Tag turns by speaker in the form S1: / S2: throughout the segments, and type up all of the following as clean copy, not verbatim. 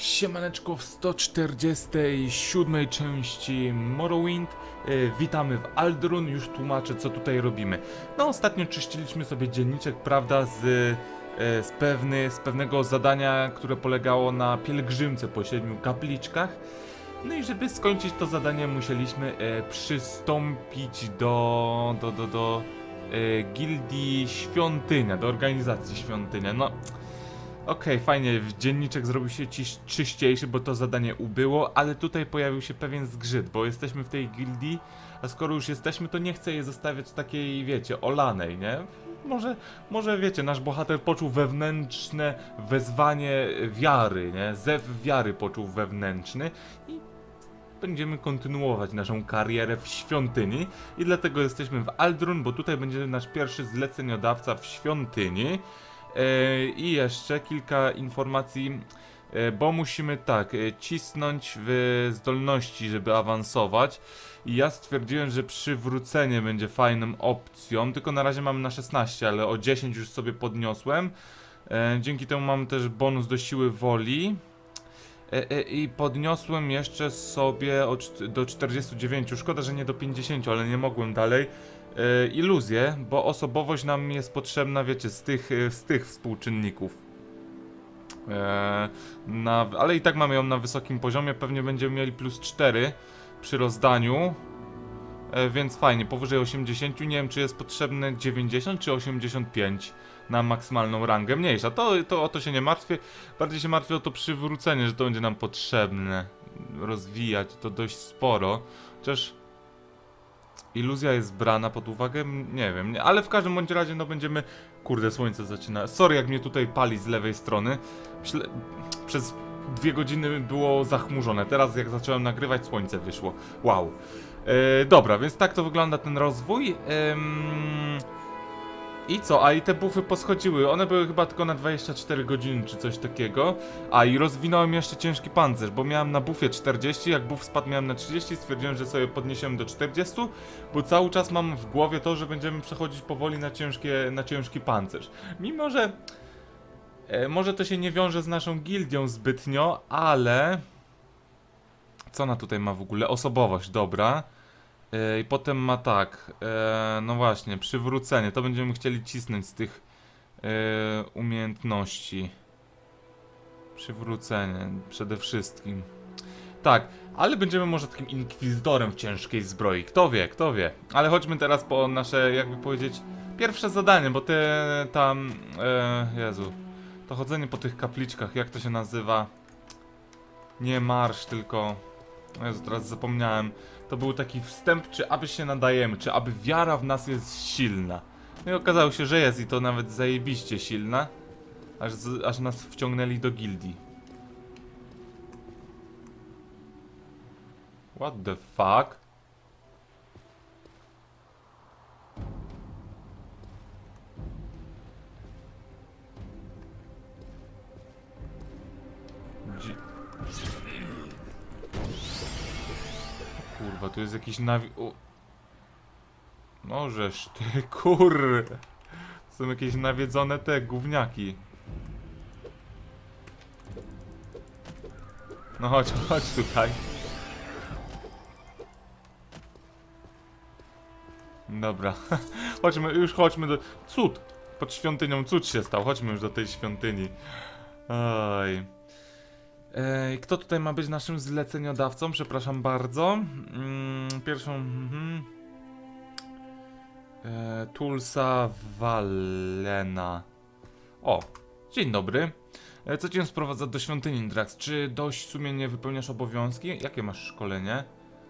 S1: Siemaneczko w 147 części Morrowind. Witamy w Aldrun, już tłumaczę co tutaj robimy. No ostatnio czyściliśmy sobie dzienniczek, prawda, z pewnego zadania, które polegało na pielgrzymce po 7 kapliczkach. No i żeby skończyć to zadanie musieliśmy przystąpić do gildii Świątynia, do organizacji Świątynia. No okej, fajnie, dzienniczek zrobił się czyściejszy, bo to zadanie ubyło, ale tutaj pojawił się pewien zgrzyt, bo jesteśmy w tej gildii, a skoro już jesteśmy, to nie chcę jej zostawiać takiej, wiecie, olanej, nie? Może wiecie, nasz bohater poczuł wewnętrzne wezwanie wiary, nie? Zew wiary poczuł wewnętrzny i będziemy kontynuować naszą karierę w świątyni i dlatego jesteśmy w Aldrun, bo tutaj będzie nasz pierwszy zleceniodawca w świątyni. I jeszcze kilka informacji, bo musimy tak, cisnąć w zdolności, żeby awansować. I ja stwierdziłem, że przywrócenie będzie fajną opcją, tylko na razie mamy na 16, ale o 10 już sobie podniosłem. Dzięki temu mam też bonus do siły woli. I podniosłem jeszcze sobie do 49, szkoda, że nie do 50, ale nie mogłem dalej. Iluzję, bo osobowość nam jest potrzebna, wiecie, z tych współczynników. Ale i tak mamy ją na wysokim poziomie, pewnie będziemy mieli plus 4 przy rozdaniu. Więc fajnie, powyżej 80, nie wiem czy jest potrzebne 90 czy 85 na maksymalną rangę, mniejsza, to o to się nie martwię, bardziej się martwię o to przywrócenie, że to będzie nam potrzebne, rozwijać to dość sporo, chociaż iluzja jest brana pod uwagę, nie wiem, ale w każdym bądź razie no będziemy, kurde słońce zaczyna, sorry jak mnie tutaj pali z lewej strony, przez 2 godziny było zachmurzone, teraz jak zacząłem nagrywać słońce wyszło, wow. Dobra, więc tak to wygląda ten rozwój. I co? A i te buffy poschodziły. One były chyba tylko na 24 godziny czy coś takiego. A i rozwinąłem jeszcze ciężki pancerz, bo miałem na buffie 40, jak buff spadł miałem na 30, stwierdziłem, że sobie podniesiemy do 40, bo cały czas mam w głowie to, że będziemy przechodzić powoli na ciężki pancerz. Mimo, że może to się nie wiąże z naszą gildią zbytnio, ale co ona tutaj ma w ogóle? Osobowość, dobra. I potem ma tak, no właśnie, przywrócenie, to będziemy chcieli cisnąć z tych umiejętności. Przywrócenie, przede wszystkim. Tak, ale będziemy może takim inkwizytorem w ciężkiej zbroi, kto wie, kto wie. Ale chodźmy teraz po nasze, jakby powiedzieć, pierwsze zadanie, bo te tam, Jezu, to chodzenie po tych kapliczkach, jak to się nazywa? Nie marsz, tylko... Jezu, teraz zapomniałem. To był taki wstęp, czy aby się nadajemy, czy aby wiara w nas jest silna. No i okazało się, że jest i to nawet zajebiście silna. Aż nas wciągnęli do gildii. What the fuck? Kurwa, tu jest jakiś No żeż ty, kurde. Są jakieś nawiedzone te gówniaki. No chodź tutaj. Dobra. Chodźmy do... Cud! Pod świątynią cud się stał, chodźmy już do tej świątyni. Oj. Kto tutaj ma być naszym zleceniodawcą? Przepraszam bardzo. Pierwszą... Tulsa Valena. O, dzień dobry. Co cię sprowadza do świątyni, Drax? Czy dość sumiennie wypełniasz obowiązki? Jakie masz szkolenie?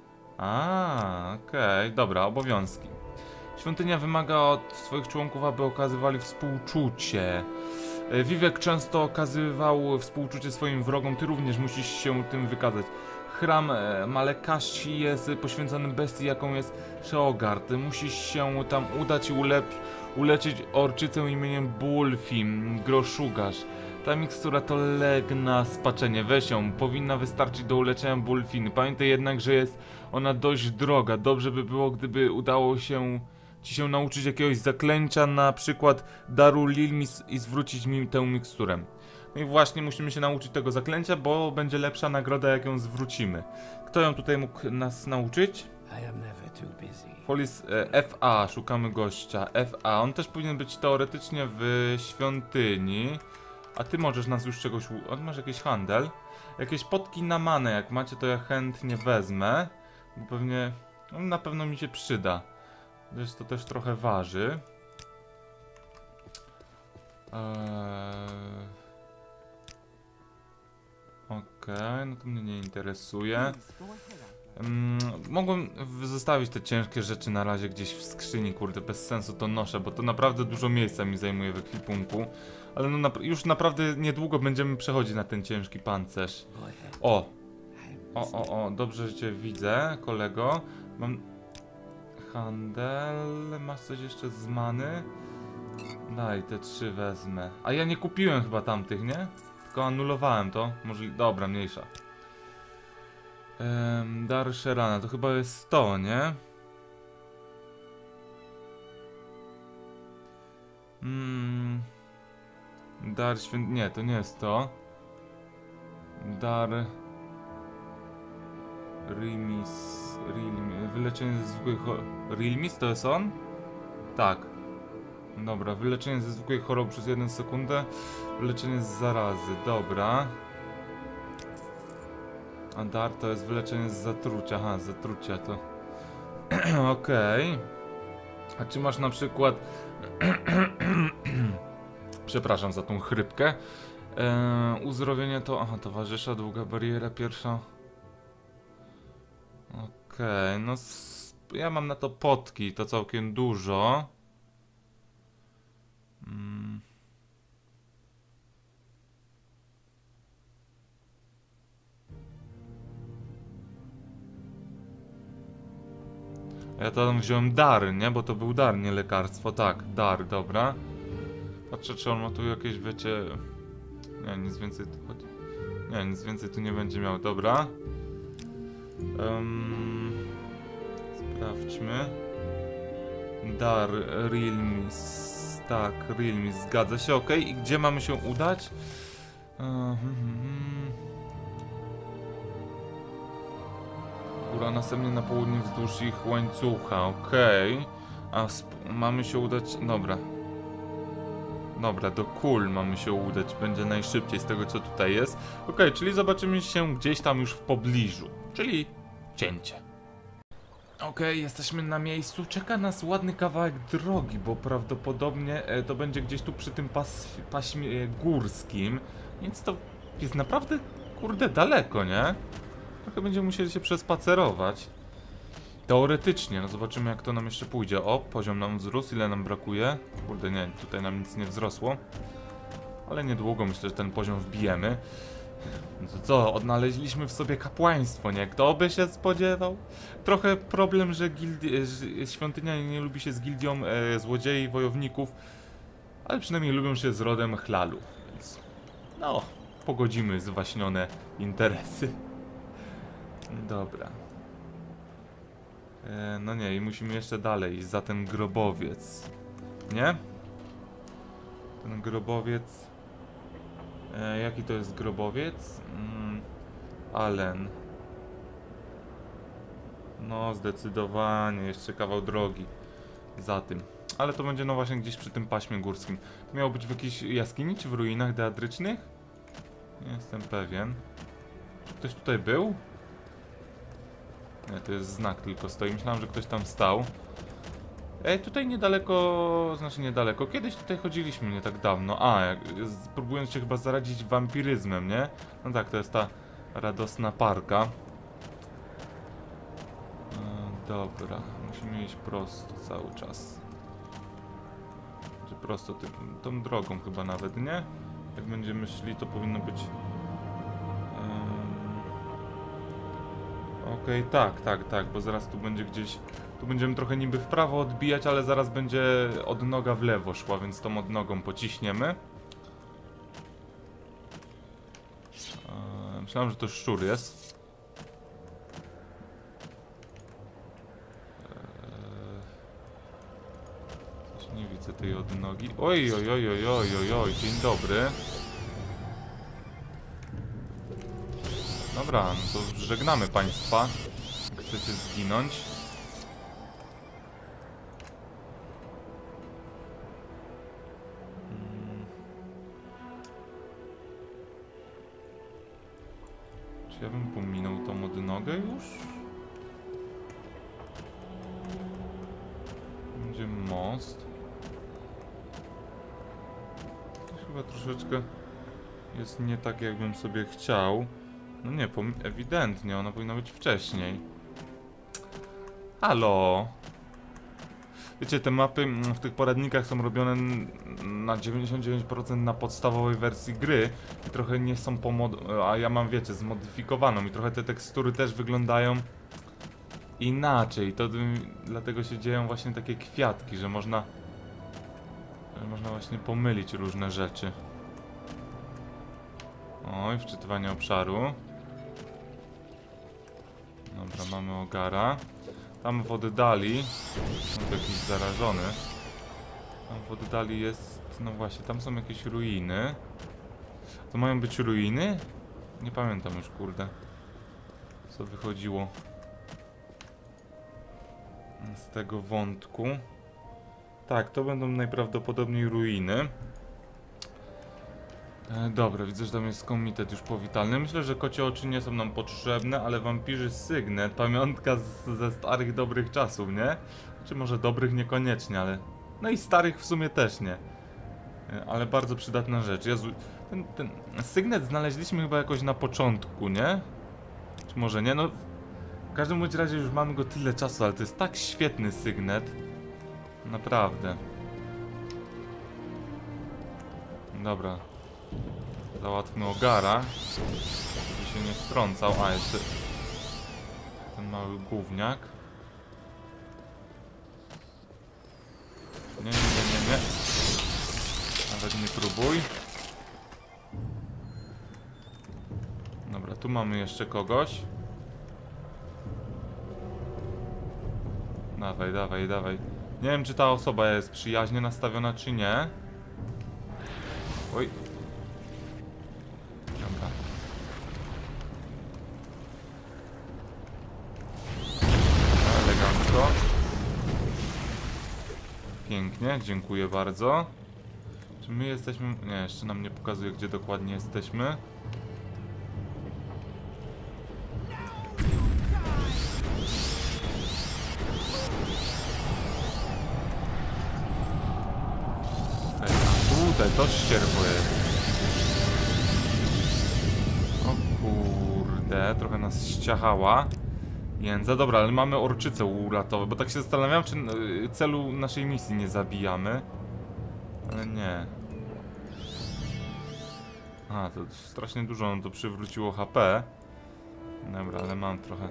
S1: Okej, dobra, obowiązki. Świątynia wymaga od swoich członków, aby okazywali współczucie. Vivek często okazywał współczucie swoim wrogom, ty również musisz się tym wykazać. Hram Malekashi jest poświęcony bestii, jaką jest Sheogard. Musisz się tam udać i uleczyć orczycę imieniem Bulfim, Groszugarz. Ta mikstura to legna spaczenie, weź ją, powinna wystarczyć do uleczenia Bulfiny. Pamiętaj jednak, że jest ona dość droga. Dobrze by było, gdyby udało ci się nauczyć jakiegoś zaklęcia, na przykład daru Lilmis i zwrócić mi tę miksturę. No i właśnie musimy się nauczyć tego zaklęcia, bo będzie lepsza nagroda, jak ją zwrócimy. Kto ją tutaj mógł nas nauczyć? Folis FA, szukamy gościa. FA, on też powinien być teoretycznie w świątyni. A ty możesz nas już czegoś... Masz jakiś handel? Jakieś potki na manę, jak macie, to ja chętnie wezmę. Bo pewnie... No, na pewno mi się przyda. Wiesz, to też trochę waży. Okej, no to mnie nie interesuje. Mogłem zostawić te ciężkie rzeczy na razie gdzieś w skrzyni, kurde, bez sensu to noszę, bo to naprawdę dużo miejsca mi zajmuje w ekwipunku. Ale no już naprawdę niedługo będziemy przechodzić na ten ciężki pancerz. O, dobrze, że cię widzę, kolego. Mam handel, masz coś jeszcze z many? Daj, te 3 wezmę. A ja nie kupiłem chyba tamtych, nie? Tylko anulowałem to. Może... Dobra, mniejsza. Dar Sherana, to chyba jest to, nie? Dar Nie, to nie jest to. Dar... Wyleczenie ze zwykłej Rilmis to jest on? Tak. Dobra, wyleczenie ze zwykłej choroby przez 1 sekundę. Wyleczenie z zarazy, dobra. A dar to jest wyleczenie z zatrucia. Aha, z zatrucia to... Okej. A czy masz na przykład... Przepraszam za tą chrypkę. Uzdrowienie to... Aha, towarzysza, długa bariera, pierwsza... Okej, no... Ja mam na to potki, to całkiem dużo. Ja tam wziąłem dar, nie? Bo to był dar, nie lekarstwo. Tak, dar, dobra. Patrzę, czy on ma tu jakieś, wiecie... Nie, nic więcej tu chodzi. Nie, nic więcej tu nie będzie miał, dobra. Sprawdźmy. Dar, Realmis. Tak, Realmis, zgadza się, ok. I gdzie mamy się udać? Góra, następnie na południe wzdłuż ich łańcucha, okej. A mamy się udać... Dobra. Dobra, do Kul mamy się udać, będzie najszybciej z tego, co tutaj jest. Okej, czyli zobaczymy się gdzieś tam już w pobliżu, czyli cięcie. Okej, jesteśmy na miejscu, czeka nas ładny kawałek drogi, bo prawdopodobnie to będzie gdzieś tu przy tym paśmie górskim, więc to jest naprawdę, kurde, daleko, nie? Trochę będziemy musieli się przespacerować. Teoretycznie, no zobaczymy, jak to nam jeszcze pójdzie. O, poziom nam wzrósł, ile nam brakuje? Kurde, nie, tutaj nam nic nie wzrosło. Ale niedługo myślę, że ten poziom wbijemy. No to co, odnaleźliśmy w sobie kapłaństwo, nie? Kto by się spodziewał? Trochę problem, że świątynia nie lubi się z gildią złodziei, wojowników. Ale przynajmniej lubią się z rodem Hlalu. Więc no, pogodzimy zwaśnione interesy. Dobra. No nie, i musimy jeszcze dalej iść za ten grobowiec. Nie? Ten grobowiec... jaki to jest grobowiec? Allen. No, zdecydowanie, jeszcze kawał drogi za tym. Ale to będzie no właśnie gdzieś przy tym paśmie górskim. To miało być w jakiejś jaskini, czy w ruinach deadrycznych? Nie jestem pewien. Czy ktoś tutaj był? Nie, to jest znak tylko stoi. Myślałem, że ktoś tam stał. Tutaj niedaleko, znaczy niedaleko. Kiedyś tutaj chodziliśmy nie tak dawno. Próbując się chyba zaradzić wampiryzmem, nie? No tak, to jest ta radosna parka. Dobra, musimy iść prosto cały czas. Czy prosto tą drogą chyba nawet, nie? Jak będziemy szli, to powinno być... Okej, tak, bo zaraz tu będzie gdzieś... Tu będziemy trochę niby w prawo odbijać, ale zaraz będzie odnoga w lewo szła, więc tą odnogą pociśniemy. Myślałem, że to szczur jest. Coś nie widzę tej odnogi. Oj, dzień dobry. Dobra, no to żegnamy państwa. Chcecie zginąć? Czy ja bym pominął tą odnogę już? Będzie most. To chyba troszeczkę jest nie tak, jakbym sobie chciał. No nie, ewidentnie, ona powinna być wcześniej. Halo! Wiecie, te mapy w tych poradnikach są robione na 99% na podstawowej wersji gry i trochę nie są a ja mam, wiecie, zmodyfikowaną i trochę te tekstury też wyglądają inaczej. To dlatego się dzieją właśnie takie kwiatki, że można właśnie pomylić różne rzeczy. Oj, wczytywanie obszaru. Dobra, mamy ogara. Tam w oddali, no to jakiś zarażony. Tam w oddali jest, no właśnie, tam są jakieś ruiny. To mają być ruiny? Nie pamiętam już, kurde, co wychodziło z tego wątku. Tak, to będą najprawdopodobniej ruiny. Dobra, widzę, że tam jest komitet już powitalny. Myślę, że kocie oczy nie są nam potrzebne, ale wampirzy sygnet, pamiątka ze starych dobrych czasów, nie? Czy może dobrych niekoniecznie, ale... No i starych w sumie też nie. Ale bardzo przydatna rzecz. Jezu, ten sygnet znaleźliśmy chyba jakoś na początku, nie? Czy może nie? No, w każdym bądź razie już mamy go tyle czasu, ale to jest tak świetny sygnet. Naprawdę. Dobra. Załatwmy ogara, żeby się nie wtrącał. A, jeszcze ten mały gówniak. Nie. Nawet nie próbuj. Dobra, tu mamy jeszcze kogoś. Dawaj. Nie wiem, czy ta osoba jest przyjaźnie nastawiona, czy nie. Oj. Dobra. Elegancko. Pięknie, dziękuję bardzo. Czy my jesteśmy... Nie, jeszcze nam nie pokazuje, gdzie dokładnie jesteśmy. Tutaj to ścierwo jest. O kurde, trochę nas ściachała jędza. Dobra, ale mamy orczycę uratować, bo tak się zastanawiam, czy celu naszej misji nie zabijamy. Ale nie. A, to strasznie dużo nam to przywróciło HP. Dobra, ale mam trochę.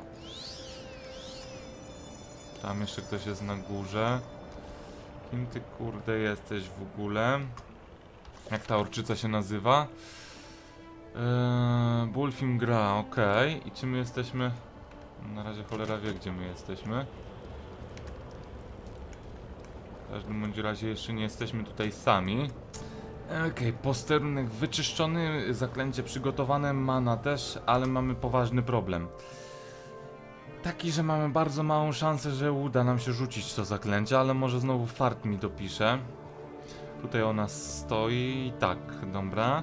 S1: Tam jeszcze ktoś jest na górze. Kim ty, kurde, jesteś w ogóle? Jak ta orczyca się nazywa? Bulfim gra, okej. I czy my jesteśmy? Na razie cholera wie, gdzie my jesteśmy. W każdym bądź razie jeszcze nie jesteśmy tutaj sami. Okej, posterunek wyczyszczony, zaklęcie przygotowane, mana też, ale mamy poważny problem. Taki, że mamy bardzo małą szansę, że uda nam się rzucić to zaklęcie, ale może znowu fart mi dopisze. Tutaj ona stoi, tak, dobra.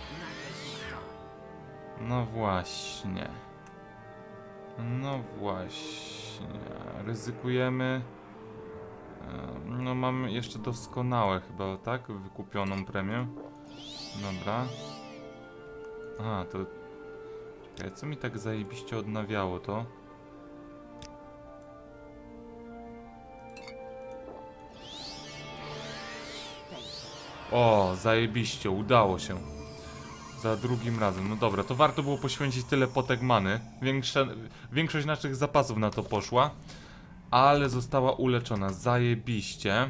S1: No właśnie. Ryzykujemy. No mamy jeszcze doskonałe chyba, tak? Wykupioną premię. Dobra. A, to... Czekaj, co mi tak zajebiście odnawiało to? O, zajebiście, udało się. Za drugim razem. No dobra, to warto było poświęcić tyle potek many. Większość naszych zapasów na to poszła. Ale została uleczona. Zajebiście.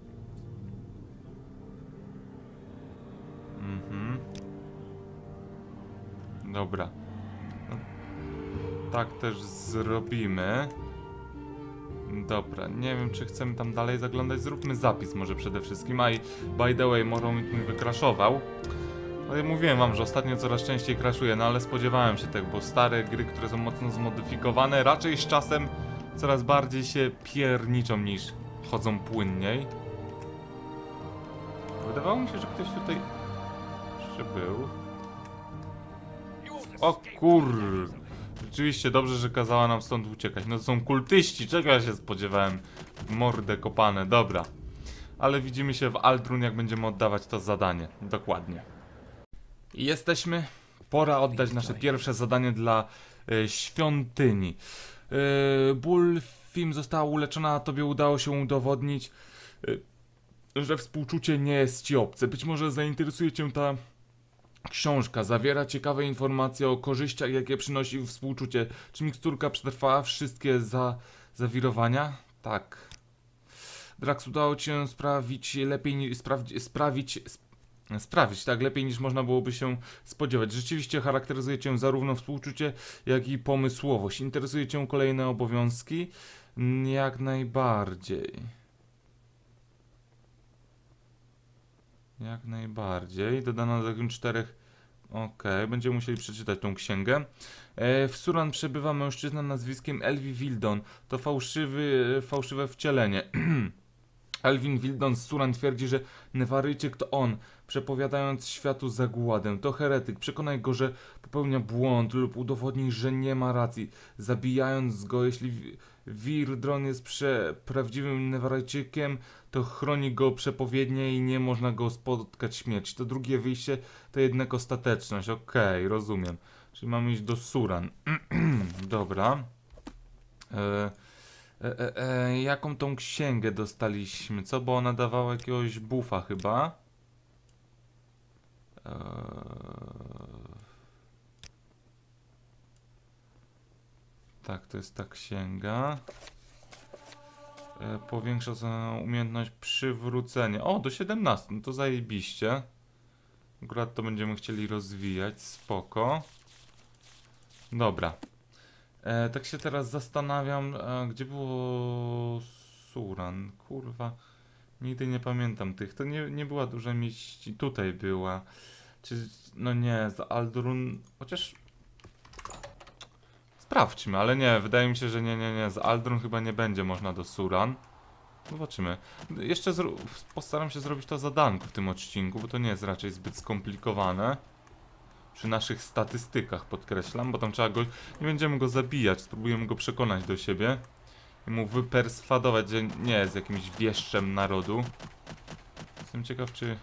S1: Dobra. No, tak też zrobimy. Dobra, nie wiem, czy chcemy tam dalej zaglądać. Zróbmy zapis może przede wszystkim. A i by the way, Morrowind mi wykraszował. No ja mówiłem wam, że ostatnio coraz częściej crashuje, no ale spodziewałem się tego, bo stare gry, które są mocno zmodyfikowane, raczej z czasem coraz bardziej się pierniczą niż chodzą płynniej. Wydawało mi się, że ktoś tutaj jeszcze był. O kur... Rzeczywiście dobrze, że kazała nam stąd uciekać. No to są kultyści, czego ja się spodziewałem? W mordę kopane, dobra. Ale widzimy się w Aldrun, jak będziemy oddawać to zadanie. Dokładnie. I jesteśmy. Pora oddać nasze pierwsze zadanie dla świątyni. Bulfim została uleczona, a tobie udało się udowodnić, że współczucie nie jest ci obce. Być może zainteresuje cię ta książka. Zawiera ciekawe informacje o korzyściach, jakie przynosi współczucie. Czy miksturka przetrwała wszystkie zawirowania? Tak. Drax, udało ci się sprawić lepiej sprawić tak lepiej niż można byłoby się spodziewać. Rzeczywiście charakteryzuje cię zarówno współczucie, jak i pomysłowość. Interesuje cię kolejne obowiązki? Jak najbardziej. Jak najbardziej. Dodano do 4. Okej, będziemy musieli przeczytać tą księgę. W Suran przebywa mężczyzna nazwiskiem Elvi Wildon. To fałszywe wcielenie. Elwin Wildon z Suran twierdzi, że Newaryjczyk to on, przepowiadając światu zagładę. To heretyk. Przekonaj go, że popełnia błąd lub udowodnij, że nie ma racji, zabijając go. Jeśli Wirdron jest prawdziwym Newaryjczykiem, to chroni go przepowiednie i nie można go spotkać śmierć. To drugie wyjście to jednak ostateczność. Okej, rozumiem. Czyli mamy iść do Suran. Dobra. Jaką tą księgę dostaliśmy? Co? Bo ona dawała jakiegoś buffa chyba. Tak, to jest ta księga. Powiększa umiejętność przywrócenia. O, do 17, no to zajebiście. Akurat to będziemy chcieli rozwijać, spoko. Dobra. Tak się teraz zastanawiam, gdzie było Suran, kurwa. Nigdy nie pamiętam tych, to nie była duża mieści, tutaj była. Czy, no nie, z Aldrun, chociaż... Sprawdźmy, ale nie, wydaje mi się, że nie, z Aldrun chyba nie będzie można do Suran. Zobaczymy. Jeszcze postaram się zrobić to zadanko w tym odcinku, bo to nie jest raczej zbyt skomplikowane. Przy naszych statystykach podkreślam, bo tam trzeba go... Nie będziemy go zabijać, spróbujemy go przekonać do siebie. I mu wyperswadować, że nie jest jakimś wieszczem narodu. Jestem ciekaw, czy...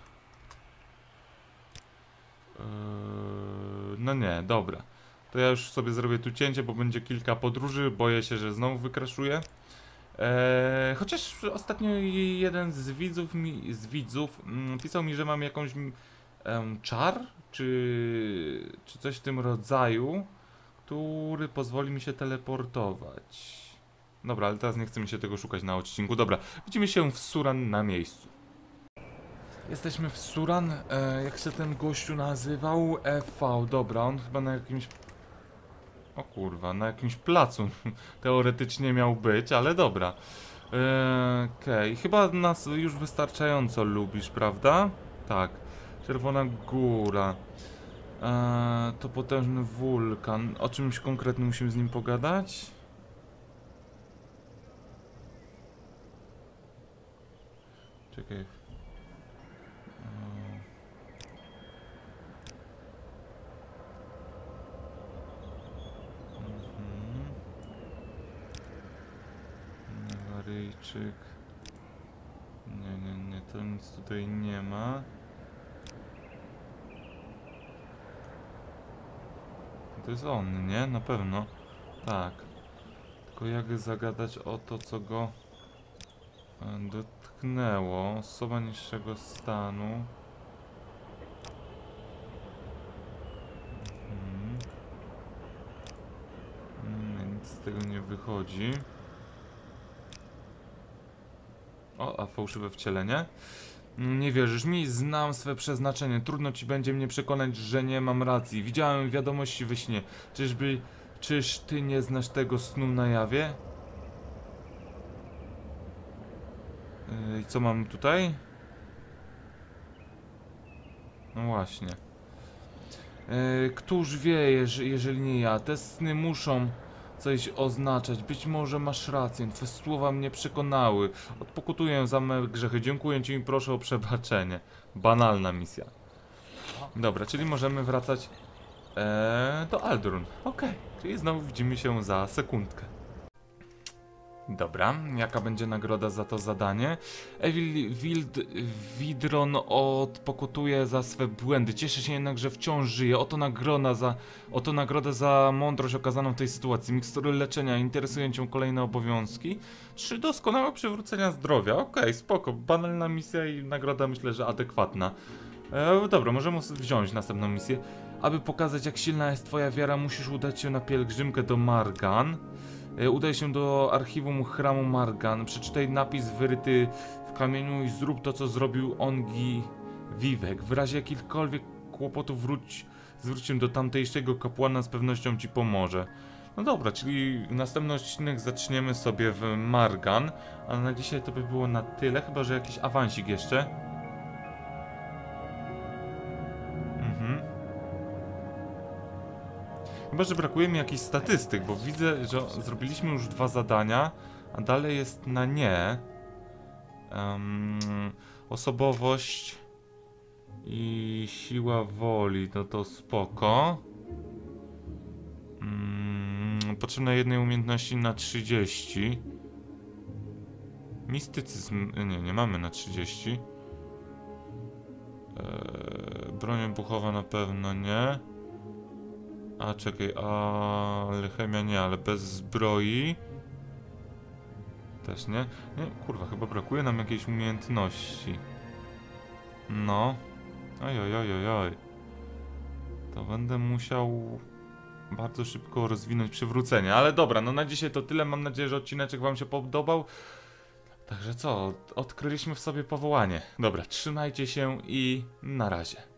S1: No nie, dobra. To ja już sobie zrobię tu cięcie, bo będzie kilka podróży. Boję się, że znowu wykraszuję. Chociaż ostatnio jeden z widzów pisał mi, że mam jakąś czar, czy coś w tym rodzaju, który pozwoli mi się teleportować. Dobra, ale teraz nie chcemy się tego szukać na odcinku. Dobra, widzimy się w Suran na miejscu. Jesteśmy w Suran, jak się ten gościu nazywał? EV, dobra, on chyba na jakimś... O kurwa, na jakimś placu teoretycznie miał być, ale dobra. Okej, chyba nas już wystarczająco lubisz, prawda? Tak. Czerwona Góra. To potężny wulkan. O czymś konkretnym musimy z nim pogadać? Czekaj. Newaryjczyk. Nie, to nic tutaj nie ma. To jest on, nie? Na pewno. Tak. Tylko jak zagadać o to, co go dotknęło. Osoba niższego stanu. Nic z tego nie wychodzi. O, a fałszywe wcielenie? Nie wierzysz mi? Znam swe przeznaczenie. Trudno ci będzie mnie przekonać, że nie mam racji. Widziałem wiadomości we śnie. Czyż ty nie znasz tego snu na jawie? I co mam tutaj? No właśnie. Któż wie, jeżeli nie ja. Te sny muszą coś oznaczać. Być może masz rację. Twoje słowa mnie przekonały. Odpokutuję za me grzechy. Dziękuję ci i proszę o przebaczenie. Banalna misja. Dobra, czyli możemy wracać do Aldrun. Okej, czyli znowu widzimy się za sekundkę. Dobra, jaka będzie nagroda za to zadanie? Widron odpokutuje za swe błędy. Cieszę się jednak, że wciąż żyje. Oto nagroda za mądrość okazaną w tej sytuacji. Mikstury leczenia. Interesują cię kolejne obowiązki? 3 doskonałe przywrócenia zdrowia. Okej, spoko. Banalna misja i nagroda myślę, że adekwatna. Dobra, możemy wziąć następną misję. Aby pokazać, jak silna jest twoja wiara, musisz udać się na pielgrzymkę do Margan. Udaj się do archiwum Chramu Margan. Przeczytaj napis wyryty w kamieniu i zrób to, co zrobił Ongi Vivek. W razie jakichkolwiek kłopotów zwróć się do tamtejszego kapłana, z pewnością ci pomoże. No dobra, czyli następny odcinek zaczniemy sobie w Margan. A na dzisiaj to by było na tyle, chyba że jakiś awansik jeszcze. Chyba że brakuje mi jakichś statystyk, bo widzę, że zrobiliśmy już 2 zadania, a dalej jest na nie. Osobowość i siła woli, no to spoko. Potrzebne jednej umiejętności na 30. Mistycyzm, nie mamy na 30. Broń wybuchowa na pewno nie. A czekaj, alchemia nie, ale bez zbroi też nie. Nie, kurwa, chyba brakuje nam jakiejś umiejętności. No. Oj. To będę musiał bardzo szybko rozwinąć przywrócenie. Ale dobra, no na dzisiaj to tyle. Mam nadzieję, że odcineczek wam się podobał. Także co, odkryliśmy w sobie powołanie. Dobra, trzymajcie się i na razie.